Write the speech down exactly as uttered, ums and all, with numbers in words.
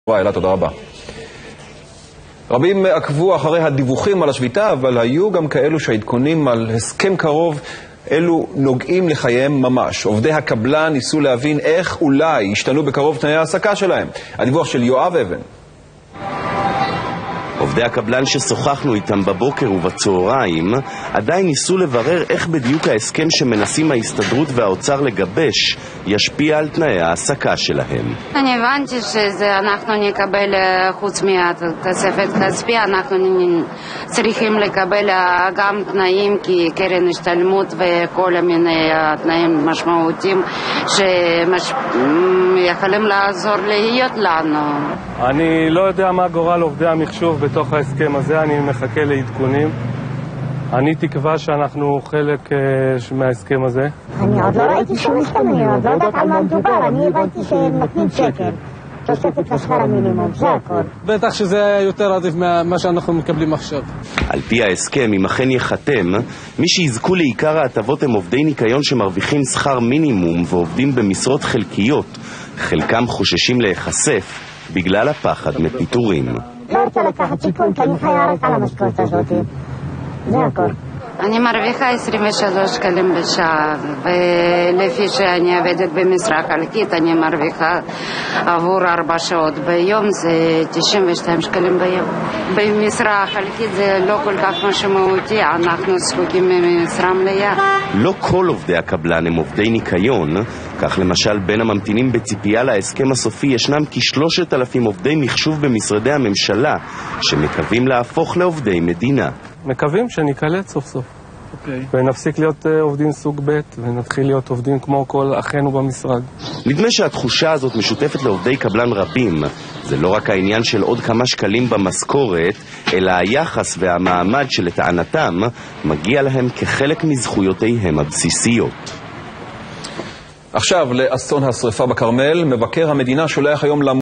אלא, תודה רבה. רבים עקבו אחרי הדיווחים על השביתה, אבל היו גם כאלו שהעדכונים על הסכם קרוב אלו נוגעים לחייהם ממש. עובדי הקבלן ניסו להבין איך אולי ישתנו בקרוב תנאי העסקה שלהם. הדיווח של יואב אבן. עובדי הקבלן ששוחחנו איתם בבוקר ובצהריים עדיין ניסו לברר איך בדיוק ההסכם שמנסים ההסתדרות והאוצר לגבש ישפיע על תנאי העסקה שלהם. אני הבנתי שאנחנו נקבל חוץ מהתוספת כספי, אנחנו צריכים לקבל גם תנאים כקרן השתלמות וכל מיני תנאים משמעותיים שיכולים לעזור להיות לנו. אני לא יודע מה גורל עובדי המחשוב בתוך ההסכם הזה, אני מחכה לעדכונים. אני תקווה שאנחנו חלק uh, מההסכם הזה. אני עוד לא ראיתי שום הסכם, אני עוד לא יודעת על מה מדובר, אני הבנתי שהם נותנים שקל, תוספת לשכר המינימום, זה הכל. בטח שזה יותר עדיף ממה שאנחנו מקבלים עכשיו. על פי ההסכם, אם אכן יחתם, מי שיזכו לעיקר ההטבות הם עובדי ניקיון שמרוויחים שכר מינימום ועובדים במשרות חלקיות. חלקם חוששים להיחשף בגלל הפחד מפיטורים. לא רוצה לקחת סיכון, כי אני חיה רק על המשכורת הזאת. זה הכל. אני מרוויחה עשרים ושלושה שקלים בשעה, ולפי שאני עובדת במשרה חלקית, אני מרוויחה עבור ארבע שעות ביום, זה תשעים ושתיים שקלים ביום. במשרה חלקית זה לא כל כך משמעותי, אנחנו זקוקים ממשרה מלאה. לא כל עובדי הקבלן הם עובדי ניקיון, כך למשל בין הממתינים בציפייה להסכם הסופי ישנם כשלושת אלפים עובדי מחשוב במשרדי הממשלה, שמקווים להפוך לעובדי מדינה. מקווים שניקלט סוף סוף. Okay. ונפסיק להיות uh, עובדים סוג ב' ונתחיל להיות עובדים כמו כל אחינו במשרד. נדמה שהתחושה הזאת משותפת לעובדי קבלן רבים. זה לא רק העניין של עוד כמה שקלים במשכורת, אלא היחס והמעמד שלטענתם מגיע להם כחלק מזכויותיהם הבסיסיות. עכשיו לאסון השריפה בכרמל. מבקר המדינה שולח היום